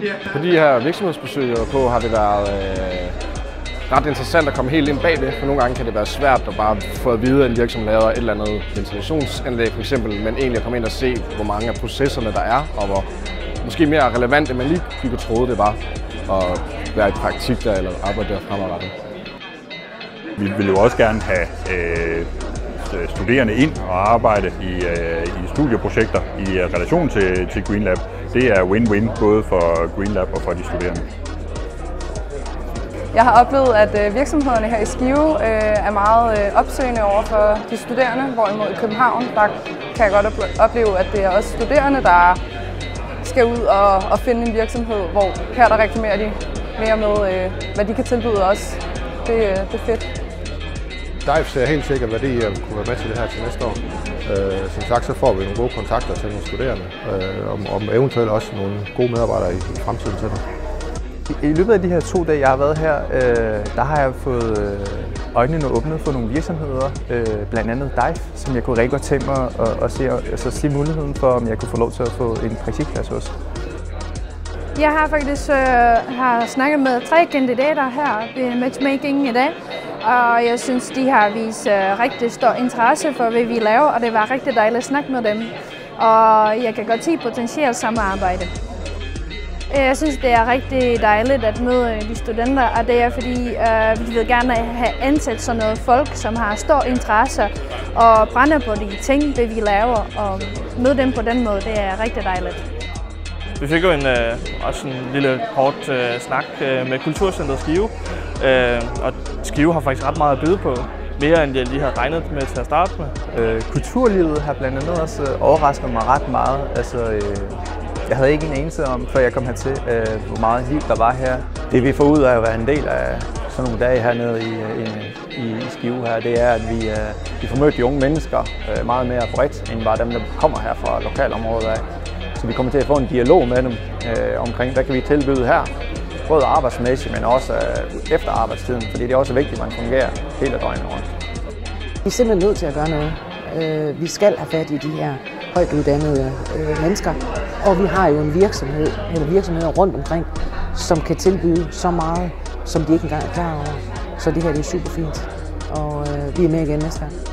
På de her virksomhedsbesøg, jeg var på, har det været ret interessant at komme helt ind bagved, for nogle gange kan det være svært at bare få at vide, at en virksomhed laver et eller andet ventilationsanlæg for eksempel, men egentlig at komme ind og se, hvor mange af processerne der er, og hvor måske mere relevant, end man lige kunne tro det var at være i praktik der eller arbejde der fremadrettet. Vi vil jo også gerne have studerende ind og arbejde i studieprojekter i relation til GreenLab. Det er win-win både for GreenLab og for de studerende. Jeg har oplevet, at virksomhederne her i Skive er meget opsøgende over for de studerende, hvorimod i København der kan jeg godt opleve, at det er også studerende, der skal ud og finde en virksomhed, hvor her der reklamerer de mere med, hvad de kan tilbyde os. Det er fedt. DIVE ser helt sikkert værdi at kunne være med til det her til næste år. Som sagt, så får vi nogle gode kontakter til nogle studerende, og eventuelt også nogle gode medarbejdere i fremtiden til dem. I løbet af de her 2 dage, jeg har været her, der har jeg fået øjnene åbnet for nogle virksomheder, blandt andet DIVE, som jeg kunne rigtig godt tænke mig at se muligheden for, om jeg kunne få lov til at få en praktikplads hos. Jeg har faktisk snakket med 3 kandidater her ved Matchmaking i dag, og jeg synes, de har vist rigtig stor interesse for, hvad vi laver, og det var rigtig dejligt at snakke med dem. Og jeg kan godt se potentielt samarbejde. Jeg synes, det er rigtig dejligt at møde de studenter, og det er fordi, vi vil gerne have ansat sådan noget folk, som har stor interesse og brænder på de ting, det vi laver, og møde dem på den måde, det er rigtig dejligt. Vi fik jo også en lille kort snak med Kulturcentret Skive, og Skive har faktisk ret meget at byde på. Mere end jeg lige havde regnet med til at starte med. Kulturlivet har blandt andet også overrasket mig ret meget. Jeg havde ikke en anelse om, før jeg kom hertil, hvor meget liv der var her. Det vi får ud af at være en del af sådan nogle dage hernede i Skive her, det er, at vi får mødt de unge mennesker meget mere bredt, end bare dem, der kommer her fra lokalområdet af. Så vi kommer til at få en dialog med dem omkring, hvad kan vi tilbyde her, både arbejdsmæssigt, men også efter arbejdstiden, fordi det er også vigtigt, at man fungerer hele døgnet rundt. Vi er simpelthen nødt til at gøre noget. Vi skal have fat i de her højt uddannede mennesker, og vi har jo en virksomhed, eller virksomheder rundt omkring, som kan tilbyde så meget, som de ikke engang er klar over. Så det her det er super fint, og vi er med igen næste gang.